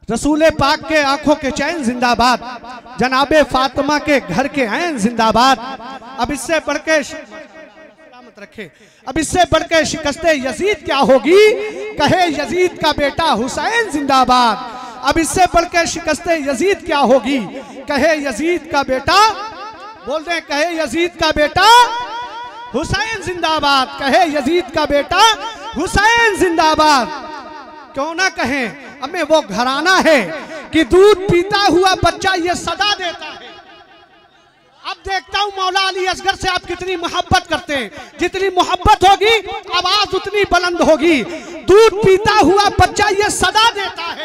रसूले पाक के आंखों के चैन जिंदाबाद, जनाबे फातिमा के घर के ऐन जिंदाबाद। अब इससे बढ़ के सलामत रखे, अब इससे बढ़ के शिकस्ते यजीद क्या होगी, कहे यजीद का बेटा हुसैन जिंदाबाद। अब इससे बढ़ के शिकस्ते यजीद क्या होगी, कहे यजीद का बेटा, बोल दें कहे यजीद का बेटा हुसैन जिंदाबाद, कहे यजीद का बेटा हुसैन जिंदाबाद। क्यों ना कहें, हमें वो घराना है कि दूध पीता हुआ बच्चा ये सदा देता है। अब देखता हूं मौला अली असगर से आप कितनी मोहब्बत करते हैं, जितनी मोहब्बत होगी आवाज उतनी बुलंद होगी। दूध पीता हुआ बच्चा ये सदा देता है,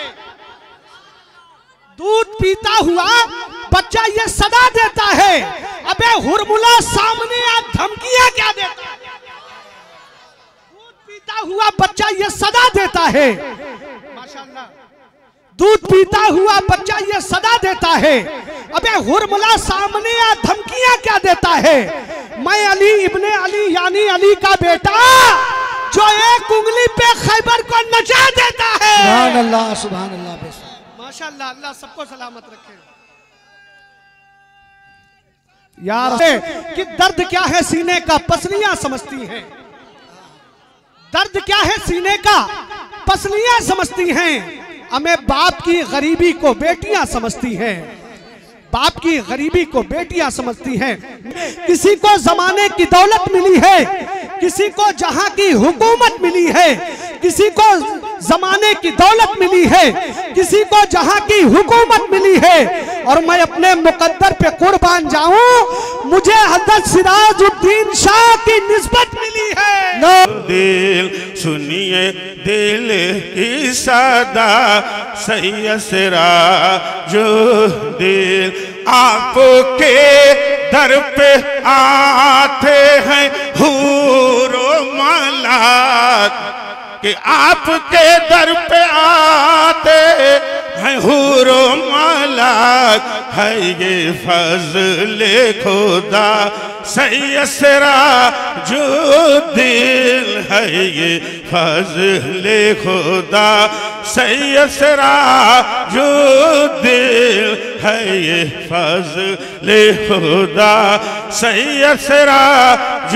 दूध पीता हुआ बच्चा ये सदा देता है। अबे हुरमुला सामने आ धमकियां क्या देता है, दूध पीता हुआ बच्चा ये सदा देता है। माशाअल्लाह, दूध पीता हुआ बच्चा ये सदा देता है। अबे हुरमुला सामने आ धमकियां क्या देता है। मैं अली इब्ने अली यानी अली का बेटा, जो एक उंगली पे खैबर को नचा देता है। सुभान अल्लाह, सुभान अल्लाह। माशाअल्लाह, अल्लाह सबको सलामत रखे। यार कि दर्द क्या है सीने का पसलियां समझती हैं, दर्द क्या है सीने का पसलियां समझती हैं। हमें बाप की गरीबी को बेटियां समझती हैं, बाप की गरीबी को बेटियां समझती हैं। किसी को जमाने की दौलत मिली है, किसी को जहां की हुकूमत मिली है, किसी को जमाने की दौलत मिली है, किसी को जहां की हुकूमत मिली है। और मैं अपने मुकद्दर पे कुर्बान जाऊं, मुझे हज़रत सिराजुद्दीन शाह की निस्बत मिली है। दिल सुनिए दिल की सदा, सैयद सिराजुद्दीन आपके दर पे आते हैं हूरो मलाक, कि आपके दर पे आते हैं हूरो मलाक। है ये फज़ले खुदा सैयद सिराजुद्दीन, है ये फज़ले खुदा सैयद सिराजुद्दीन, है ये फज़ले खुदा सैयद सिराजुद्दीन।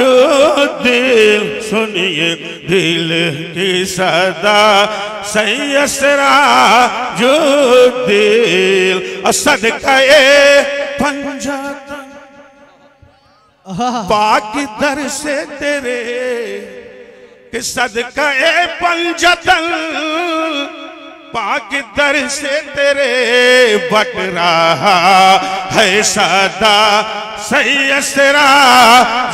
सुनिए दिल की सदा सैयद सिराजुद्दीन, और सदका पंजातन पाक दर से तेरे, कि सदका पंजातन पाक दर से तेरे, बट रहा है सदा सैयद सिराजुद्दीन,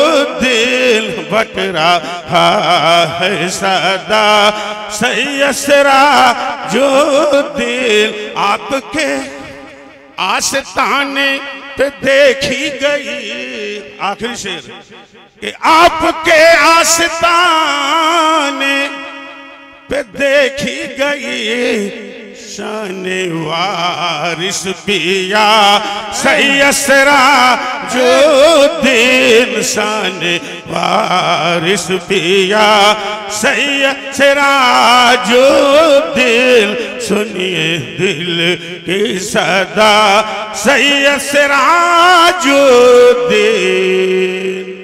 बट रहा है सदा सैयद सिराजुद्दीन। आपके आस्ताने पे देखी गई, आखिरी शेर, कि आपके आस्ताने पे देखी गई शान वारिस पिया सैयद सिराजुद्दीन, शान वारिस पिया सैयद सिराजुद्दीन। सुनिए दिल की सदा सैयद सिराजुद्दीन।